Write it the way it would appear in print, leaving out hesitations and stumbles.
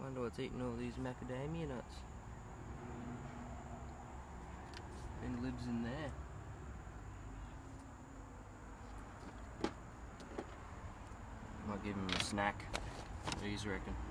Wonder what's eating all these macadamia nuts. And lives in there. Might give him a snack. What do you reckon?